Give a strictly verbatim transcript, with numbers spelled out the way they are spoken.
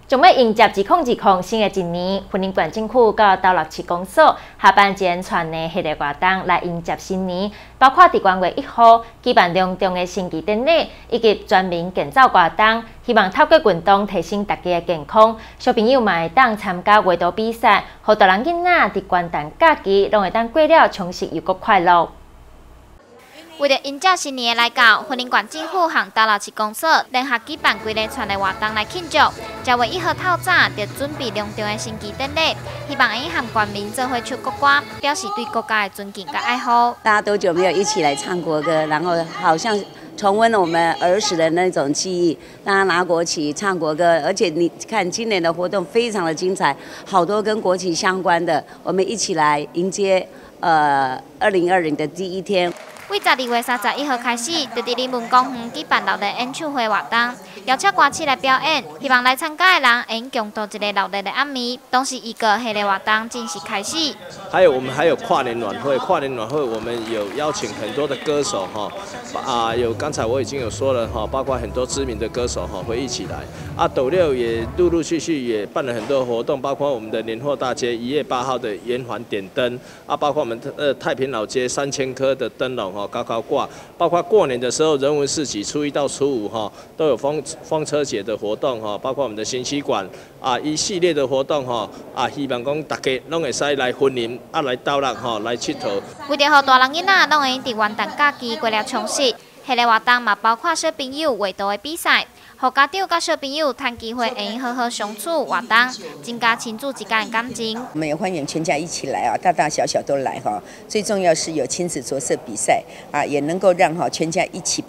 将要迎接二零二零新的一年，云林县政府甲斗六市公所下办一全的系列活动来迎接新年，包括伫元月一号举办隆重的升旗典礼，以及全民健走活动，希望透过运动提升大家的健康。小朋友嘛会当参加画图比赛，互大人囡仔伫元旦假期拢会当过了充实又搁快乐。 为了迎接新年的来到，云林县政府和斗六市公所联合举办规个串的活动来庆祝。十月一号透早就准备隆重的升旗典礼，希望能和全民做伙唱国歌，表示对国家的尊敬和爱护。 大家多久没有一起来唱国歌，然后好像重温了我们儿时的那种记忆。大家拿国旗唱国歌，而且你看今年的活动非常的精彩，好多跟国旗相关的，我们一起来迎接呃二零二零的第一天。 为十二月三十一号开始，就伫林文公园举办热烈演唱会活动，邀请歌手来表演，希望来参加的人能共度一个热烈的暗暝。同时，一个系列活动正式开始。 还有我们还有跨年晚会，跨年晚会我们有邀请很多的歌手哈，啊有刚才我已经有说了哈，包括很多知名的歌手哈会一起来。啊，斗六也陆陆续续也办了很多活动，包括我们的年货大街一月八号的圆环点灯，啊，包括我们呃太平老街三千颗的灯笼。 哈，高高挂，包括过年的时候，人文市集初一到初五哈都有风风车节的活动哈，包括我们的新息馆啊一系列的活动哈啊，希望讲大家拢会使来云林啊来斗六哈来佚佗。 为着让大人囡仔拢会伫元旦假期过了充实，系列活动嘛包括小朋友画图的比赛。 和家长甲小朋友谈机会，会好好相处活动，增加亲子之间的感情。 我们也欢迎全家一起来啊，大大小小都来哈。最重要是有亲子着色比赛啊，也能够让哈全家一起